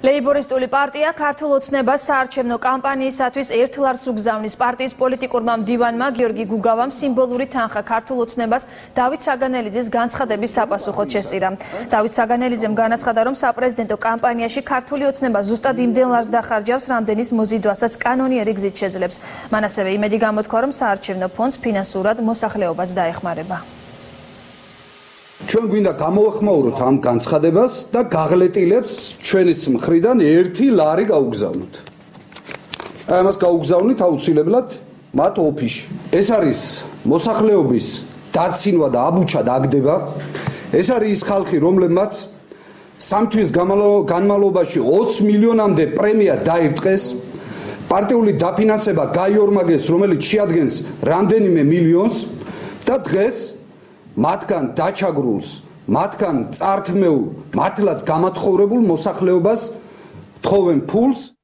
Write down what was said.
ლეიბორისტული პარტია ქართულ ოცნებას საარჩევნო კამპანიისათვის ერთლარს უგზავნის. პარტიის პოლიტიკურმა მდივანმა გიორგი გუგავამ სიმბოლური თანხა ქართულ ოცნებას დავით საგანელიძის განცხადების საპასუხოდ შესწირა. დავით საგანელიძემ განაცხადა, რომ საპრეზიდენტო კამპანიაში ქართული ოცნება ზუსტად იმდენ ლარს დახარჯავს, რამდენის მოზიდვასაც კანონიერი გზით შეძლებს. მან ასევე იმედი გამოთქვა, რომ საარჩევნო ფონდს ფინანსურად მოსახლეობაც დაეხმარება. ჩვენ გვინდა გამოვახმაუროთ ამ განცხადებას და გაღლეტილებს ჩვენის მხრიდან 1 ლარი გაუგზავნოთ. აი ამას გაუგზავნით აუცილებლად მათ ოფისში. ეს არის მოსახლეობის დაცინვა და აბუჩა დაგდება. ეს არის ის ხალხი, რომლებმაც 3 თვის განმავლობაში 20 მილიონამდე პრემია დაირტყეს. პარტიული დაფინანსება გაიორმაგეს, რომელიც შეადგენს რამდენიმე მილიონს და დღეს მათგან დაჩაგრულს, მათგან წართმეულ, მართლაც გამათხოვრებულ მოსახლეობას თხოვენ ფულს.